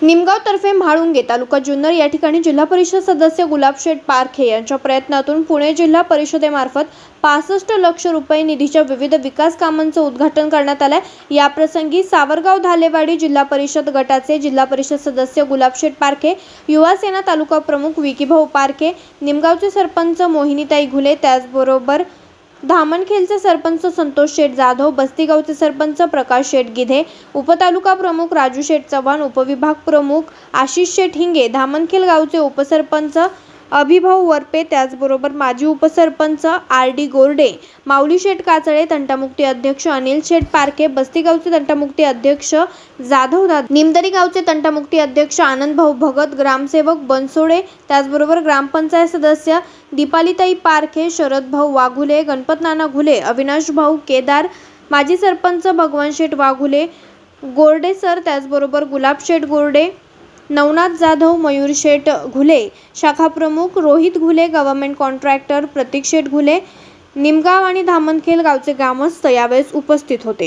निमगाव तर्फे म्हाळुंगे तालुका जुन्नर या ठिकाणी जिल्हा परिषद सदस्य गुलाबशेठ पारखे यांच्या प्रयत्नातून पुणे जिल्हा परिषदेमार्फत 65 लाख रुपये निधीच्या विविध विकास कामांचं उद्घाटन करण्यात आले। या प्रसंगी सावरगाव धालेवाडी जिल्हा परिषद गटाचे जिल्हा परिषद सदस्य गुलाबशेठ पारखे, युवा सेना तालुका प्रमुख विकीभाऊ पारखे, निमगावचे सरपंच मोहिनीताई घुले, त्याचबरोबर धामणखेलचे सरपंच संतोष शेठ जाधव, बस्तीगावचे सरपंच प्रकाश शेठ गिधे, उपतालुका प्रमुख राजू शेठ चव्हाण, उपविभाग प्रमुख आशिष शेठ हिंगे, धामणखेल गावचे उपसरपंच अभिभाऊ वरपे, त्याचबरोबर माजी उपसरपंच आर.डी. गोरडे, माऊली शेठ काचळे, तंटामुक्ती अध्यक्ष अनिल शेठ पारखे, बस्तीगावचे तंटामुक्ती अध्यक्ष जाधव दादा, निमदरी गावचे तंटामुक्ती अध्यक्ष आनंद भाऊ भगत, ग्रामसेवक बनसोडे, त्याचबरोबर ग्रामपंचायत सदस्य दीपालीताई पारखे, शरद भाऊ वाघुले, गणपत नाना घुले, अविनाश भाऊ केदार, माजी सरपंच भगवान शेठ वाघुले, गोरडे सर, त्याचबरोबर गुलाब शेठ गोरडे, नवनाथ जाधव, मयूर शेठ घुले, शाखा प्रमुख रोहित घुले, गव्हर्नमेंट कॉन्ट्रॅक्टर प्रतीक शेठ घुले, निमगाव आणि धामणखेल गावचे ग्रामस्थ यावेळेस उपस्थित होते।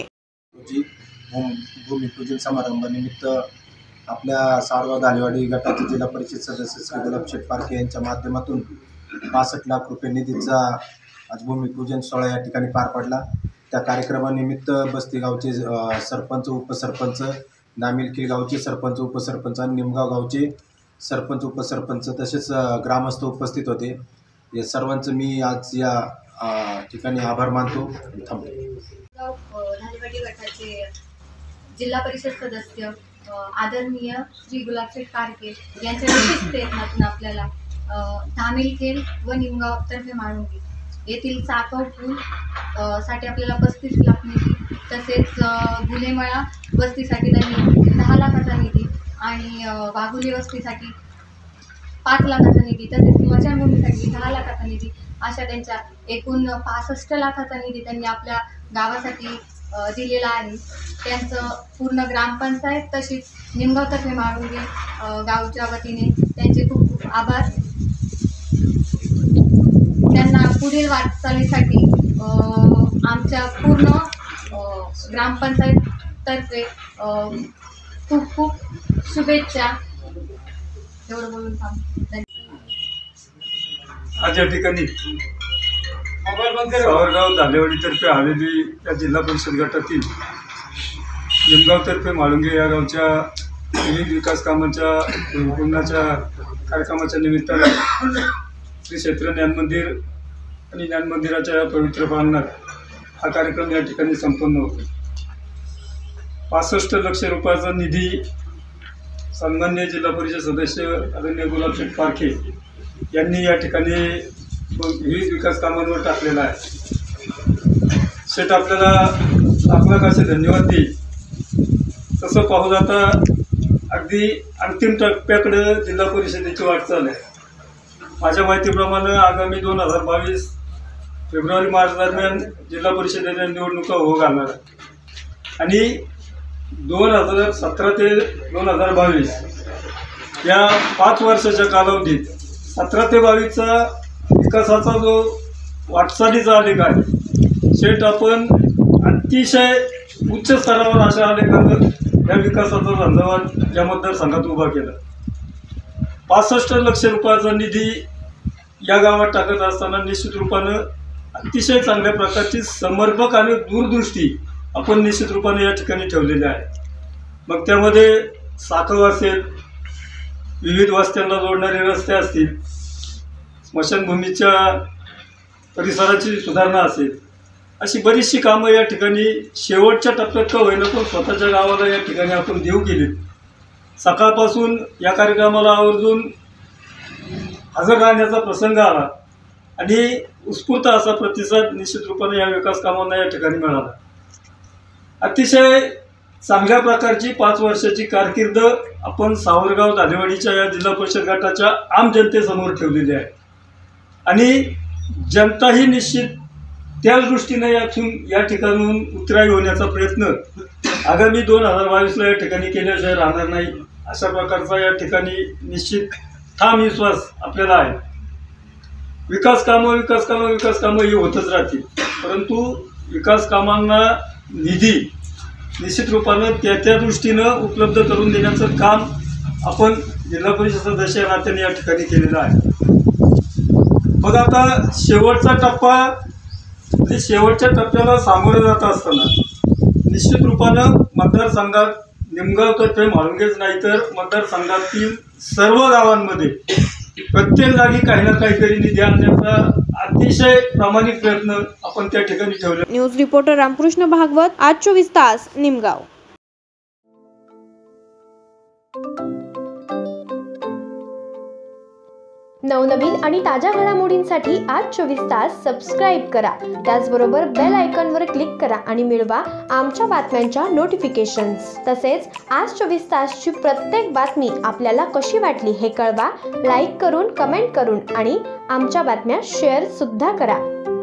भूमिपूजन समारंभानिमित्त आपल्या सावरगाव धालेवाडी गटाचे जिल्हा परिषद सदस्य श्री गुलाबशेठ पारखे यांच्या माध्यमातून 65 लाख रुपये निधीचा आज भूमिपूजन सोहळा या ठिकाणी पार पडला। त्या कार्यक्रमानिमित्त बस्तीगावचे सरपंच, उपसरपंच, नामिलखेल गावचे सरपंच, उपसरपंच आणि निमगाव गावचे सरपंच, उपसरपंच तसेच ग्रामस्थ उपस्थित होते। या सर्वांचं मी आज या ठिकाणी आभार मानतो। धालेवाडी गटाचे जिल्हा परिषद सदस्य आदरणीय श्री गुलाबशेठ पारखे यांच्या विशेष प्रयत्नातून आपल्याला धामणखेल व निमगाव तर्फे म्हाळुंगे येथील साखव पूल साठी आपल्याला 35 लाख निधी, तसेच गुलेमळा वस्तीसाठी त्यांनी 10 लाखाचा निधी आणि वाघुले वस्तीसाठी 5 लाखाचा निधी, तसेच स्मशानभूमीसाठी 10 लाखाचा निधी, अशा त्यांच्या एकूण 65 लाखाचा निधी त्यांनी आपल्या गावासाठी दिलेला आहे। त्यांचं पूर्ण ग्रामपंचायत तसेच निमगावतर्फे म्हाळुंगे गावच्या वतीने त्यांचे खूप खूप आभार। त्यांना पुढील वाटचालीसाठी आमच्या पूर्ण ग्रामपंचायततर्फे खूप खूप शुभेच्छा। एवढं बोलून थांबतो। आज या ठिकाणी सावरगाव धालेवाडीतर्फे आलेली या जिल्हा परिषद गटातील निमगावतर्फे म्हाळुंगे या गावच्या विविध विकास कामांच्या पूर्णाच्या कार्यक्रमाच्या निमित्तानं श्री क्षेत्र ज्ञानमंदिर आणि ज्ञानमंदिराच्या पवित्र प्रांगणात हा कार्यक्रम या ठिकाणी संपन्न होतो। 65 लाख रुपयाचा निधी सन्माननीय जिल्हा परिषद सदस्य आदरणीय गुलाबशेठ पारखे यांनी या ठिकाणी विविध विकास कामांवर टाकलेला आहे। शेठ आपल्याला लाख असे धन्यवाद देईल। तसं पाहू जाता अगदी अंतिम टप्प्याकडे जिल्हा परिषदेची वाटचाल आहे। माझ्या माहितीप्रमाणे आगामी 2022 फेब्रुवारी-मार्च दरम्यान जिल्हा परिषदेच्या निवडणुका होऊ घालणार आणि 2017 ते 2022 या 5 वर्षाच्या कालावधीत 17 ते 22चा विकासाचा जो वाटचालीचा आलेख आहे, शेठ आपण अतिशय उच्च स्तरावर अशा आलेखानं या विकासाचा झंझावात या मतदारसंघात उभा केला। 65 लाख रुपयाचा निधी या गावात टाकत असताना निश्चित रूपानं अतिशय चांगल्या प्रकारची समर्पक आणि दूरदृष्टी आपण निश्चित रूपाने या ठिकाणी ठेवलेली आहे। मग त्यामध्ये साखव असेल, विविध वस्त्यांना जोडणारे रस्ते असतील, स्मशानभूमीच्या परिसराची सुधारणा असेल, अशी बरीचशी कामं या ठिकाणी शेवटच्या टप्प्यात का होईना पण स्वतःच्या गावाला या ठिकाणी आपण देऊ केली। सकाळपासून या कार्यक्रमाला आवर्जून हजर राहण्याचा प्रसंग आला आणि उत्स्फूर्त असा प्रतिसाद निश्चित रूपाने या विकास कामांना या ठिकाणी मिळाला। अतिशय चांगल्या प्रकारची 5 वर्षाची कारकीर्द आपण सावरगाव धालेवाडीच्या या जिल्हा परिषद गटाच्या आम जनतेसमोर ठेवलेली आहे आणि जनताही निश्चित त्याच दृष्टीने या ठिकाणून उतराई होण्याचा प्रयत्न आगामी 2022ला या ठिकाणी केल्याशिवाय राहणार नाही, अशा प्रकारचा या ठिकाणी निश्चित ठाम विश्वास आपल्याला आहे। विकास कामं ही होतच राहतील, परंतु विकास कामांना निधी निश्चित रूपानं त्या दृष्टीनं उपलब्ध करून देण्याचं काम आपण जिल्हा परिषद सदस्य या नात्याने या ठिकाणी केलेला आहे. मग आता शेवटचा टप्पा म्हणजे शेवटच्या टप्प्याला सामोरं जात असताना निश्चित रूपानं मतदारसंघात निमगाव तर्फे म्हाळुंगेच नाही तर मतदारसंघातील सर्व गावांमध्ये प्रत्येक जागी काही ना काहीतरी निधी आणण्याचा अतिशय प्रामाणिक प्रयत्न आपण त्या ठिकाणी ठेवला. न्यूज रिपोर्टर रामकृष्ण भागवत, आज 24 तास, निमगाव. नवनवीन आणि ताज्या घडामोडींसाठी आज 24 तास सबस्क्राईब करा. त्याचबरोबर बेल आयकॉनवर क्लिक करा आणि मिळवा आमच्या बातम्यांच्या नोटिफिकेशन्स. तसेच आज 24 तासची प्रत्येक बातमी आपल्याला कशी वाटली हे कळवा. लाईक करून, कमेंट करून आणि आमच्या बातम्या शेअर सुद्धा करा.